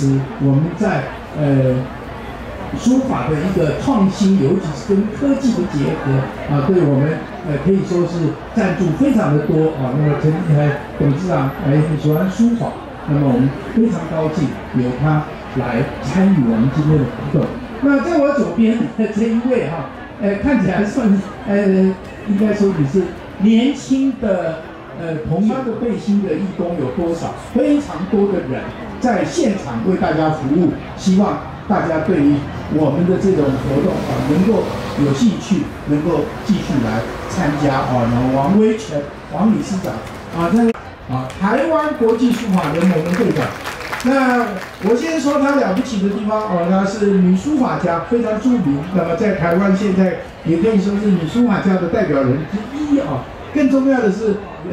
实我们在书法的一个创新，尤其是跟科技的结合啊，对我们可以说是赞助非常的多啊。那么董事长很喜欢书法，那么我们非常高兴有他来参与我们今天的活动。那在我左边这一位哈，看起来算应该说你是年轻的同样的背心的义工有多少？非常多的人在现场为大家服务，希望大家对于我们的这种活动啊，能够有兴趣，能够继续来参加啊。然后王威全王理事长啊，台湾国际书法联盟的会长。那我先说他了不起的地方哦，她是女书法家，非常著名。那么在台湾现在也可以说是女书法家的代表人之一啊。更重要的是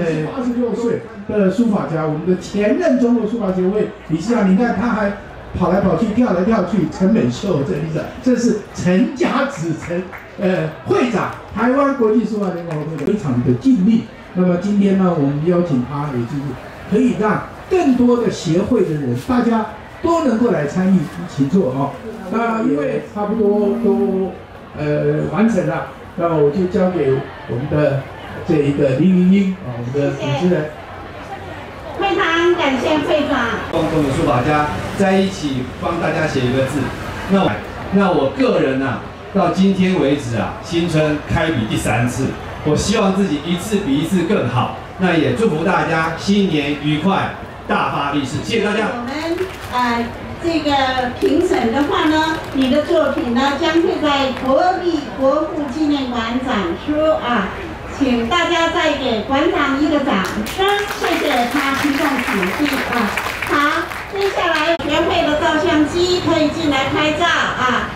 ，86岁的书法家，我们的前任中国书法协会理事长，你看他还跑来跑去、跳来跳去。陈美秀这理事长，这是陈家子会长，台湾国际书法联盟会长，非常的尽力。那么今天呢，我们邀请他，也就是可以让更多的协会的人，大家都能够来参与一起做啊。那因为差不多都完成了，那我就交给我们的这一个林云英啊，我们的主持人。 非常感谢会长。 共同的书法家在一起帮大家写一个字。那我个人啊，到今天为止啊，新春开笔第3次，我希望自己一次比一次更好。那也祝福大家新年愉快，大发利市。谢谢大家。 我们这个评审的话呢，你的作品呢将会在国父纪念馆展出啊，请大家再给馆长一个掌声，谢谢他提供场地啊。好，接下来学会的照相机可以进来拍照啊，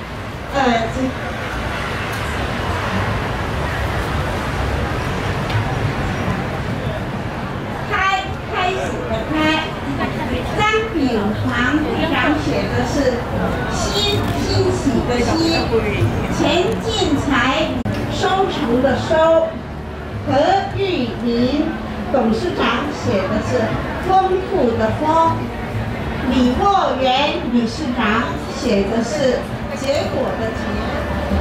开始的开。张炳煌会长写的是欣喜的欣，钱进财收藏的收，何玉林董事长写的是丰富的丰，李沃元理事长写的是结果的结。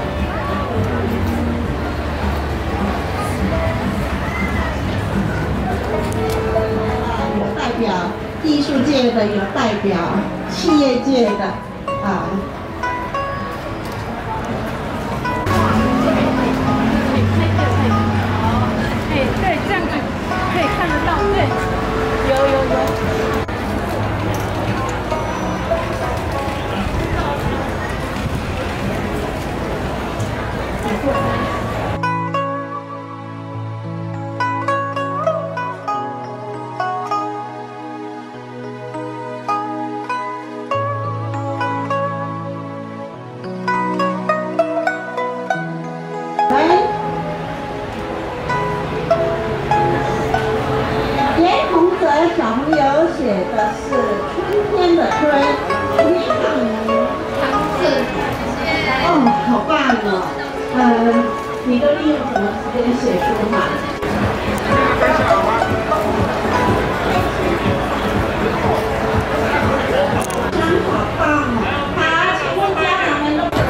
有代表艺术界的，有代表企业界的啊。 对，这样子可以看得到，对，有。 小朋友写的是春天的春，你好，哦，好棒哦！你都利用什么时间写书法？真好棒哦！好，请问家长们都。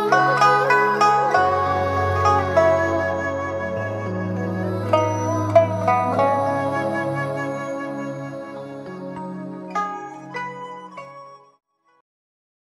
Thank you.